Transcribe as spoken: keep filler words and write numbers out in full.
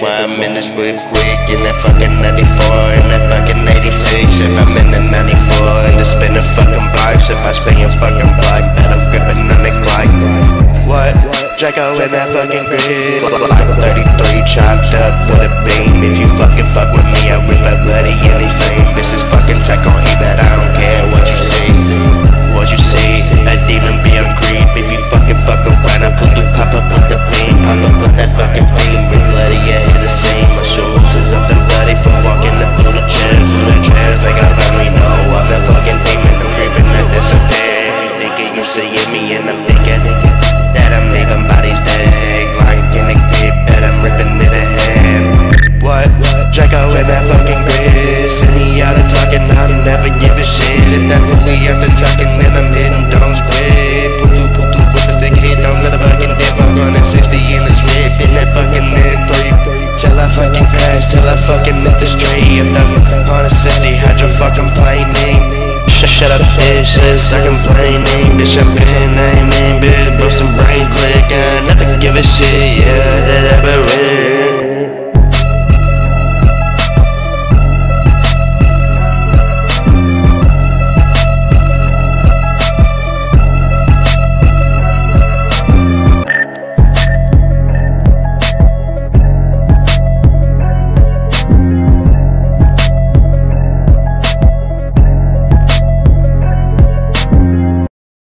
why I'm in this whip quick. In that fucking ninety-four, in that fucking eighty-six. If I'm in the ninety-four, and to spin the fucking blocks. If I spin your fucking block, bet I'm gripping on the clock. What? Draco in that fucking grid. thirty-three chopped up with a beam. If you fucking fuck with me, I rip a bloody anything. This is fucking Taco T, but I don't care what you see. What you see, a demon be a creep. If you fucking fuck around, I put you pop up with the beam. Pop up with that fucking beam. Bring bloody, yeah, hit the same. My shoes is up and bloody from walking up through the chairs. Through the chairs, they got let me know I'm that fucking demon. I'm creeping, I disappear. You thinking you seeing me, and I'm thinking that I'm leaving bodies dead. Like in the grip, that I'm ripping to the head. What? Draco in that fucking grid. Send me out and talking, I'll never give a shit. If that fully after talking, then I'm hitting, don't quit. Put through, put through with the stick hit, don't let a fucking dip. one hundred sixty in this whip, in that fucking M three. Till I fucking crash, till I fucking hit the street. If that one hundred sixty, how'd you fucking play me? Shut, shut up, bitch, just start complaining. Bitch, I've been name.